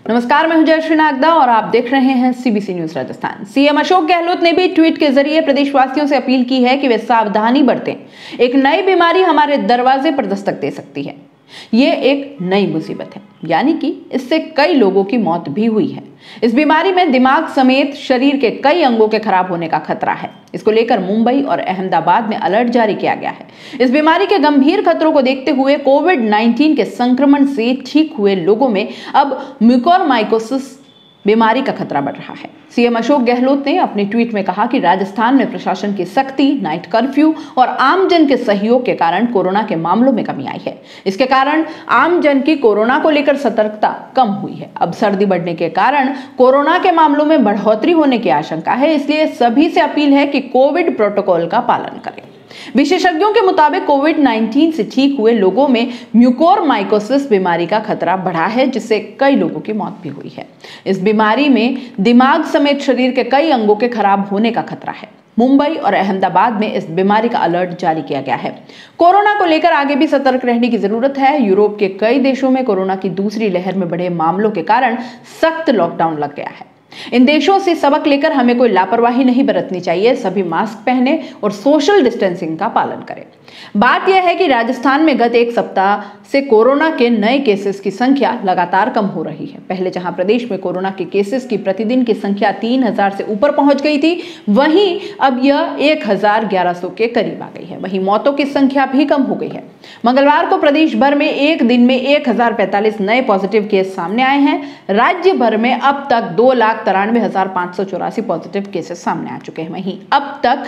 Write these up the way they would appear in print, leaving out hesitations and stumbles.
नमस्कार, मैं हूं जयश्री नागदा और आप देख रहे हैं CBC news Rajasthan. CM Ashok Gehlot ने भी ट्वीट के जरिए प्रदेशवासियों से अपील की है कि वे सावधानी बरतें। एक नई बीमारी हमारे दरवाजे पर दस्तक दे सकती है। ये एक नई मुसीबत है, यानी कि इससे कई लोगों की मौत भी हुई है। इस बीमारी में दिमाग समेत शरीर के कई अंगों के खराब होने का खतरा है। इसको लेकर मुंबई और अहमदाबाद में अलर्ट जारी किया गया है। इस बीमारी के गंभीर खतरों को देखते हुए कोविड-19 के संक्रमण से ठीक हुए लोगों में अब म्यूकोरमाइकोसिस बीमारी का खतरा बढ़ रहा है। सीएम अशोक गहलोत ने अपने ट्वीट में कहा कि राजस्थान में प्रशासन की सख्ती, नाइट कर्फ्यू और आमजन के सहयोग के कारण कोरोना के मामलों में कमी आई है। इसके कारण आमजन की कोरोना को लेकर सतर्कता कम हुई है। अब सर्दी बढ़ने के कारण कोरोना के मामलों में बढ़ोतरी होने की आशंका है, इसलिए सभी से अपील है कि कोविड प्रोटोकॉल का पालन करें। विशेषज्ञों के मुताबिक कोविड-19 से ठीक हुए लोगों में म्यूकोरमाइकोसिस बीमारी का खतरा बढ़ा है, जिससे कई लोगों की मौत भी हुई है। इस बीमारी में दिमाग समेत शरीर के कई अंगों के खराब होने का खतरा है। मुंबई और अहमदाबाद में इस बीमारी का अलर्ट जारी किया गया है। कोरोना को लेकर आगे भी सतर्क रहने की जरूरत है। यूरोप के कई देशों में कोरोना की दूसरी लहर में बढ़े मामलों के कारण सख्त लॉकडाउन लग गया है। इन देशों से सबक लेकर हमें कोई लापरवाही नहीं बरतनी चाहिए। सभी मास्क पहने और सोशल डिस्टेंसिंग का पालन करें। बात यह है कि राजस्थान में गत एक सप्ताह से कोरोना के नए केसेस की संख्या लगातार कम हो रही है। पहले जहां प्रदेश में कोरोना के केसेस की प्रतिदिन की संख्या 3000 से ऊपर पहुंच गई थी, वहीं अब यह 1100 के करीब आ गई है। वहीं मौतों की संख्या भी कम हो गई है। मंगलवार को प्रदेश भर में एक दिन में 1045 नए पॉजिटिव केस सामने आए हैं। राज्य भर में अब तक 2,93,584 पॉजिटिव केसेस सामने आ चुके हैं। वहीं अब तक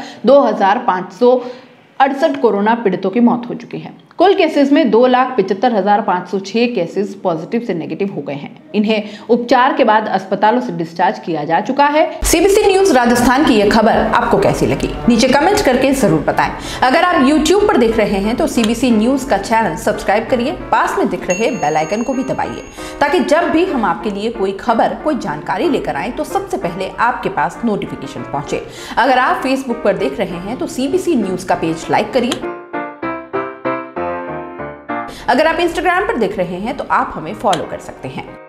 2,568 कोरोना पीड़ितों की मौत हो चुकी है। कुल केसेस में 2,75,506 केसेस पॉजिटिव से नेगेटिव हो गए हैं। इन्हें उपचार के बाद अस्पतालों से डिस्चार्ज किया जा चुका है। सीबीसी न्यूज राजस्थान की यह खबर आपको कैसी लगी, नीचे कमेंट करके जरूर बताएं। अगर आप YouTube पर देख रहे हैं तो सीबीसी न्यूज का चैनल सब्सक्राइब करिए, पास में दिख रहे बेल आइकन को भी दबाइए, ताकि जब भी हम आपके लिए कोई खबर, कोई जानकारी लेकर आए तो सबसे पहले आपके पास नोटिफिकेशन पहुंचे। अगर आप फेसबुक पर देख रहे हैं तो सीबीसी न्यूज का पेज लाइक करिए। अगर आप इंस्टाग्राम पर देख रहे हैं तो आप हमें फॉलो कर सकते हैं।